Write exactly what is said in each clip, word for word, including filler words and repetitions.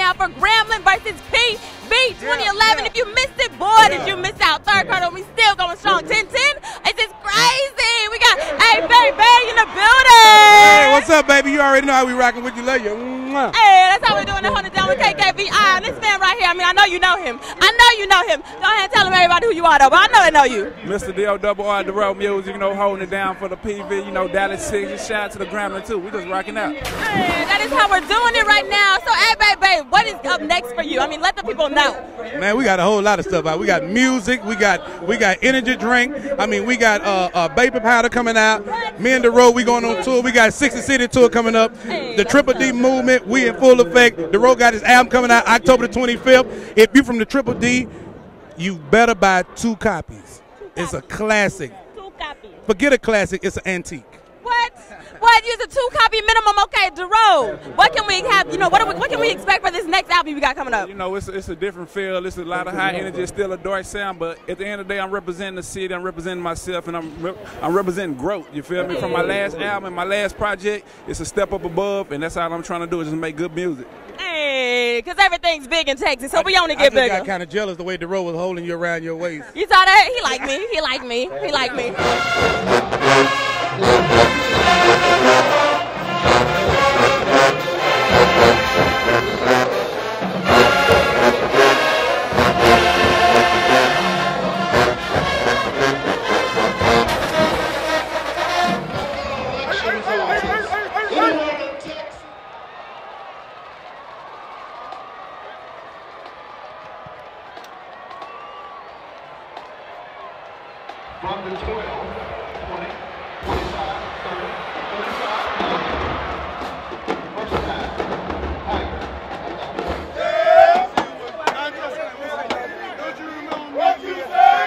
now for Grambling versus P V twenty eleven. Yeah, yeah. If you missed it, boy, Yeah. did you miss out. Third quarter, we still going strong. ten ten. It's just crazy. We got A Baby in the building. Hey, what's up, baby? You already know how we rocking with you. Love you. Mwah. Hey, that's how we're doing it. Hold it down with K K V I. And this man right here, I mean, I know you know him. I know you know him. Go ahead and tell him everybody who you are, though, but I know they know you. Mister D O double R, the road music, you know, holding it down for the P V, you know, Dallas six. Shout out to the Grambling, too. We just rocking out. Hey, that is how we're doing it right now. So, hey, baby, what is up next for you? I mean, let the people know. Man, we got a whole lot of stuff out. We got music. We got we got energy drink. I mean, we got uh, uh, baby powder coming out. Me and the road, we going on tour. We got sixty City tour coming up. The Triple D movement, we in full effect. The road got his album coming out October the twenty-fifth. If you from the Triple D, you better buy two copies. It's a classic. Two copies. Forget a classic, it's an antique. What? What? Use a two-copy minimum. Okay, Jerome. What can we have? You know, what, are we, what can we expect for this next album we got coming up? You know, it's, it's a different feel. It's a lot of high energy. It's still a dark sound, but at the end of the day, I'm representing the city. I'm representing myself, and I'm rep I'm representing growth. You feel me? From my last album and my last project, it's a step up above, and that's all I'm trying to do is just make good music. Hey, because everything's big in Texas, so we only I get just bigger. got kind of jealous the way the road was holding you around your waist. You saw that? He like me. He like me. He like me. From the twelve, twenty, twenty-five, thirty, thirty-five, first time, Tiger. Don't you remember what you say?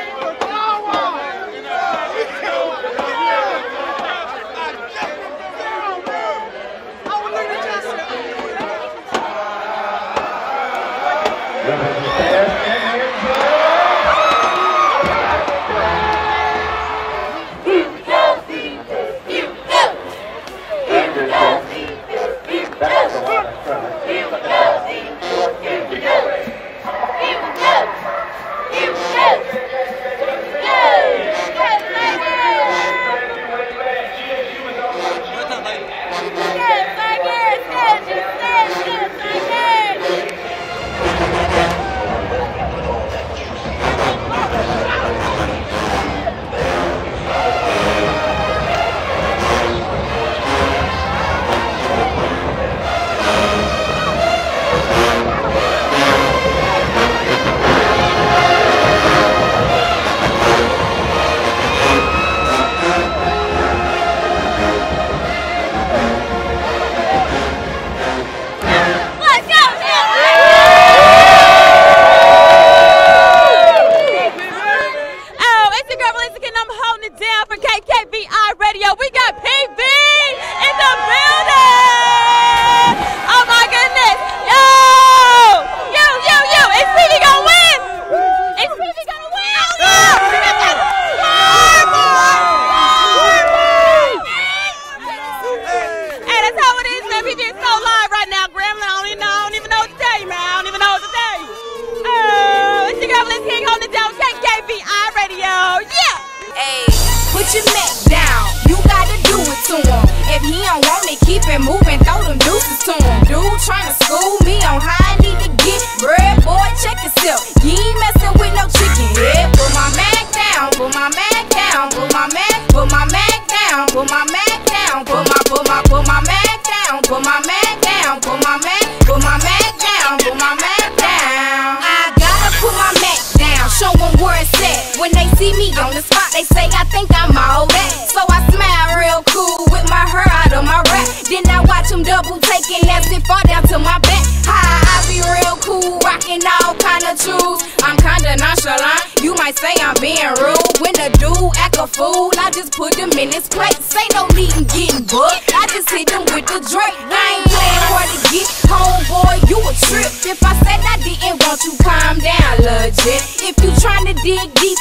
Put your neck down, you gotta do it to him. If he don't want it, keep it moving, throw them deuces to him. Dude tryna school me on how I need to get bread, boy, check yourself. You ain't messing with no chicken head. Put my Mac down, put my Mac down, put my Mac, put my Mac down, put my Mac down, put my, put my, put my Mac down, put my Mac down, put my Mac, put my Mac down, put my Mac down. I gotta put my Mac down, show them where it's at. When they see me on the spot, they say I think I'm all that. So I smile real cool with my hair out of my rap. Then I watch them double taking as it fall down to my back. Hi, I be real cool, rocking all kind of shoes. I'm kinda nonchalant, you might say I'm being rude. When the dude act a fool, I just put them in his place. Say no need in getting booked, I just hit them with the Drake. I ain't playing hard to get, homeboy, you a trip. If I said I didn't want you, calm down, legit. If you tryna dig deep, I'ma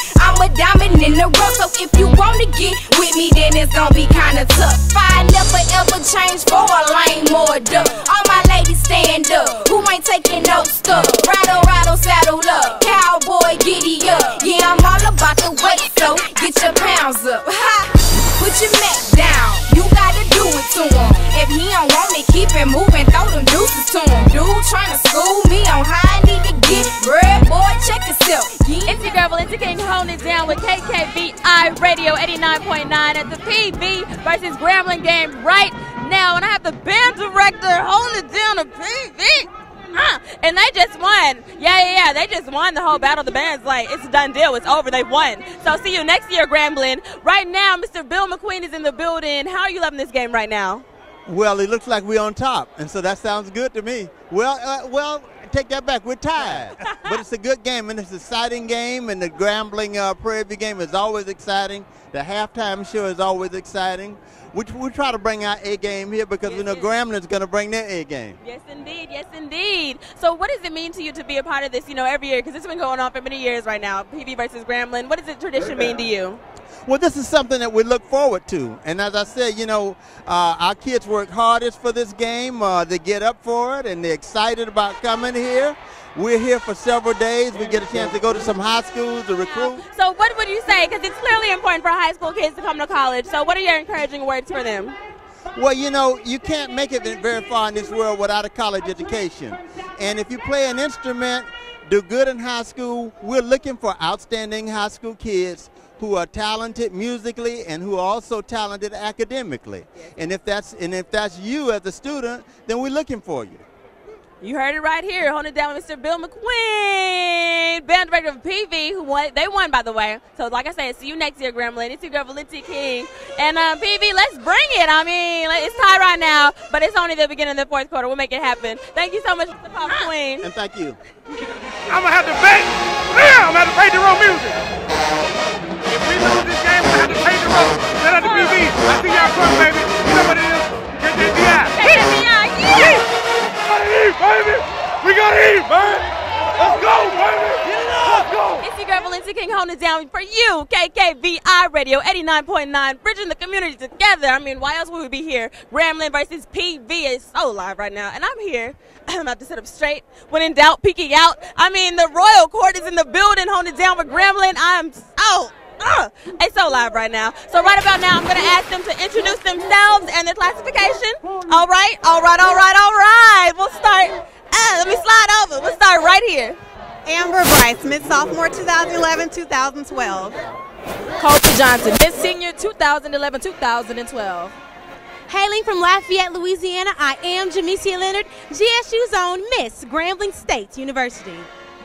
a diamond in the rough. So if you wanna get with me, then it's gonna be kinda tough. I never ever change for a lame or a duck. All my ladies stand up, who ain't taking no stuff? Rattle, rattle, saddle up, cowboy, giddy up. Yeah, I'm all about the weight, so get your pounds up. Ha! Put your Mac down, you gotta do it to him. If he don't want it, keep it moving, throw them deuces to him. Dude tryna school me on how I need to get bread, boy, check yourself. Yeah. It's your girl Valencia King holding it down with K K V I Radio eighty-nine point nine at the P V versus Grambling game right now. And I have the band director holding it down to P V. Uh, and they just won. Yeah, yeah, yeah. They just won the whole battle. The band's like, it's a done deal. It's over. They won. So see you next year, Grambling. Right now, Mister Bill McQueen is in the building. How are you loving this game right now? Well, it looks like we're on top, and so that sounds good to me. Well, uh, well, take that back. We're tied, but it's a good game, and it's an exciting game, and the Grambling uh, Prairie View game is always exciting. The halftime show is always exciting. We, we try to bring our A game here because yes, we know yes. Grambling is going to bring their A game. Yes, indeed. Yes, indeed. So what does it mean to you to be a part of this, you know, every year? Because it's been going on for many years right now, P V versus Grambling. What does the tradition mean to you? Well, this is something that we look forward to. And as I said, you know, uh, our kids work hardest for this game. Uh, they get up for it, and they're excited about coming here. We're here for several days. We get a chance to go to some high schools to recruit. So what would you say, because it's clearly important for high school kids to come to college, so what are your encouraging words for them? Well, you know, you can't make it very far in this world without a college education. And if you play an instrument, do good in high school, we're looking for outstanding high school kids who are talented musically and who are also talented academically. And if that's, and if that's you as a student, then we're looking for you. You heard it right here. Holding it down with Mister Bill McQueen, band director of P V, who won. They won, by the way. So, like I said, see you next year, Grambling. It's your girl, Valencia King. And uh, P V, let's bring it. I mean, it's tied right now, but it's only the beginning of the fourth quarter. We'll make it happen. Thank you so much, Mister Paul McQueen. And thank you. I'm going to have to bet. Yeah, I'm going to have to pay the road music. If we lose this game, we're going to have to pay the road. Shout out to P V. I see y'all come, baby. You know what it is. K K V I. K K V I, yeah. Baby, we gotta eat, man. Let's go, baby. Get it up. Let's go. It's your girl, Valencia King, holding it down for you. K K V I Radio eighty-nine point nine, bridging the community together. I mean, why else would we be here? Grambling versus P V is so live right now, and I'm here. I'm about to sit up straight. When in doubt, peeking out. I mean, the Royal Court is in the building, holding it down with Grambling. I'm so. Uh, it's so live right now. So right about now, I'm going to ask them to introduce themselves and their classification. All right, all right, all right, all right. We'll start. Uh, let me slide over. We'll start right here. Amber Bryce, mid-sophomore, two thousand eleven, two thousand twelve. Colby Johnson, mid-senior, two thousand eleven, two thousand twelve. Hailing from Lafayette, Louisiana, I am Jamesia Leonard, G S U's own Miss Grambling State University.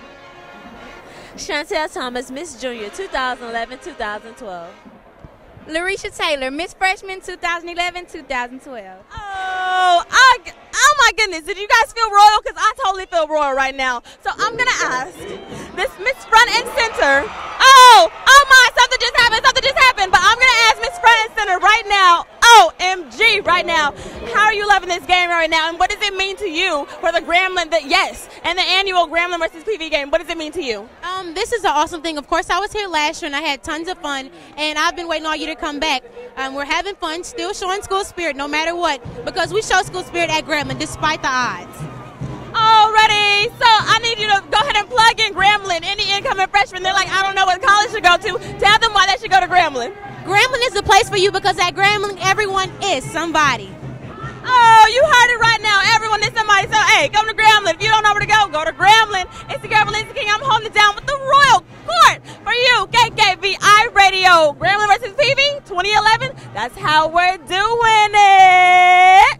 Chantel Thomas, Miss Junior, two thousand eleven, two thousand twelve. Larisha Taylor, Miss Freshman, two thousand eleven, two thousand twelve. Oh, I, oh my goodness. Did you guys feel royal? Because I totally feel royal right now. So I'm going to ask this Miss Front and Center. Oh, oh my, something just happened. Something just happened. But I'm going to ask Miss Front and Center right now. O M G right now. How are you loving this game right now? And what does it mean to you for the Grambling, the, yes, and the annual Grambling versus P V game? What does it mean to you? Um, this is an awesome thing. Of course, I was here last year and I had tons of fun. And I've been waiting all year to come back. Um, we're having fun, still showing school spirit no matter what. Because we show school spirit at Grambling despite the odds. Alrighty, so I need you to go ahead and plug in Grambling. Any incoming freshmen, they're like, I don't know what college to go to. Tell them why they should go to Grambling. Grambling is the place for you because at Grambling, everyone is somebody. Oh, you heard it right now. Everyone is somebody. So, hey, come to Grambling. If you don't know where to go, go to Grambling. It's the girl, Valencia King. I'm holding it down with the Royal Court for you. K K V I Radio. Grambling versus P V twenty eleven. That's how we're doing it.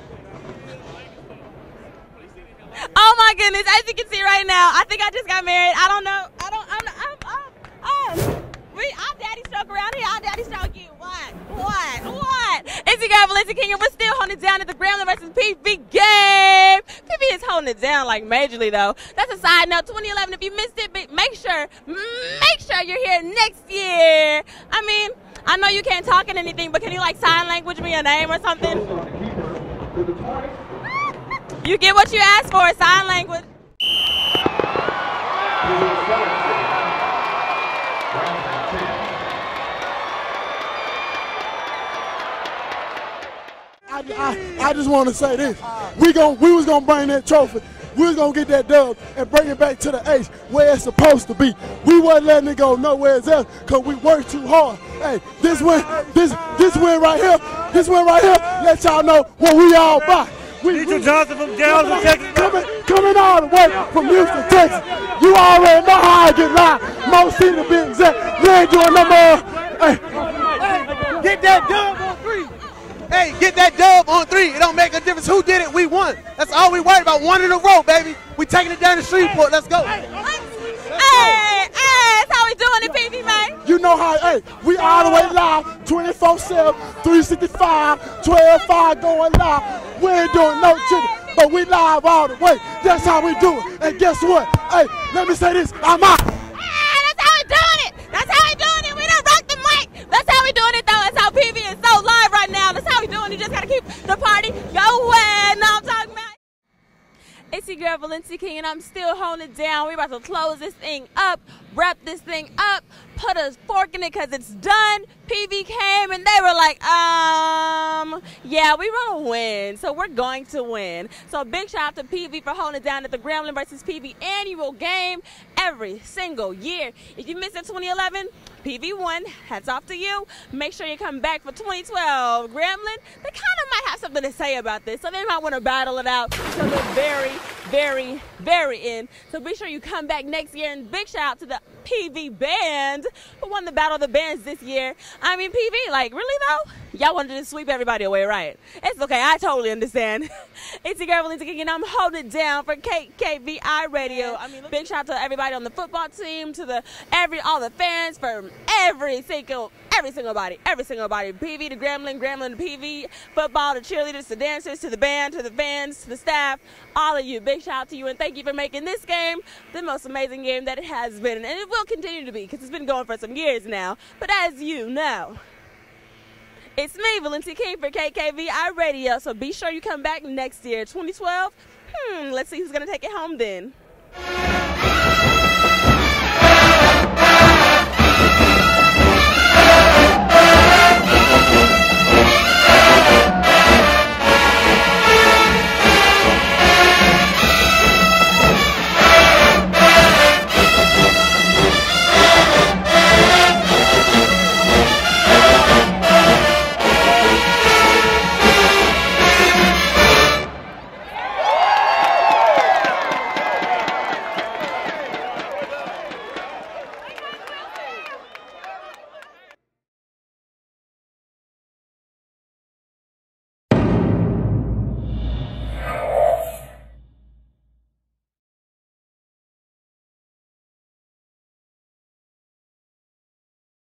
Oh, my goodness. As you can see right now, I think I just got married. I don't know. I don't, I'm, I'm, I'm, I'm. We, I'm daddy stroke around here. I'm daddy stroke you. What? What? What? It's your girl, Valencia King, and we're still holding it down at the Grambling versus P V game. P V is holding it down like majorly, though. That's a side note. twenty eleven, if you missed it, make sure, make sure you're here next year. I mean, I know you can't talk in anything, but can you, like, sign language me your name or something? You get what you asked for, sign language. I, I, I just want to say this. We gon' we was gonna bring that trophy. We was gonna get that dub and bring it back to the H where it's supposed to be. We wasn't letting it go nowhere else because we worked too hard. Hey, this win, this this win right here, this win right here, let y'all know what we all about. We, Mitchell Johnson from Galveston, Texas. Coming, coming all the way from Houston, Texas. You already know how I get live. Most City to be exact. You ain't doing no more. Hey. Get that dub on three. Hey, get that dub on three. It don't make a difference who did it. We won. That's all we worried about. One in a row, baby. We taking it down to Shreveport. Let's go. Hey, hey, that's how we doing it, P V, man. You know how, hey, we all the way live, twenty-four seven, three sixty-five, twelve five going live. We ain't doing no chicken, but we live all the way. That's how we do it. And guess what? Hey, let me say this. I'm out. Hey, that's how we doing it. That's how we doing it. We done rock the mic. That's how we doing it, though. That's how P V is so live right now. That's how we doing it. You just got to keep the party going. Know what I'm talking about? It's your girl, Valencia King, and I'm still holding it down. We're about to close this thing up, wrap this thing up, put a fork in it because it's done. P V came, and they were like, um, yeah, we want to win, so we're going to win. So big shout out to P V for holding it down at the Grambling versus P V annual game every single year. If you missed it twenty eleven, P V won. Hats off to you. Make sure you come back for twenty twelve. Grambling, they kind of might have something to say about this, so they might want to battle it out to the very, very, very end. So be sure you come back next year. And big shout out to the P V band who won the Battle of the Bands this year. I mean, P V, like, really though? Y'all wanted to sweep everybody away, right? It's okay. I totally understand. It's your girl, Valencia King, and I'm holding it down for K K V I Radio. I mean, big shout out to everybody on the football team, to the every all the fans from every single every single body, every single body. P V to Grambling, Grambling to P V, football to cheerleaders to dancers to the band to the fans to the staff, all of you. Big shout out to you, and thank you for making this game the most amazing game that it has been, and it will continue to be because it's been going for some years now. But as you know, it's me, Valencia King, for K K V I Radio. So be sure you come back next year, twenty twelve. Hmm, let's see who's gonna take it home then.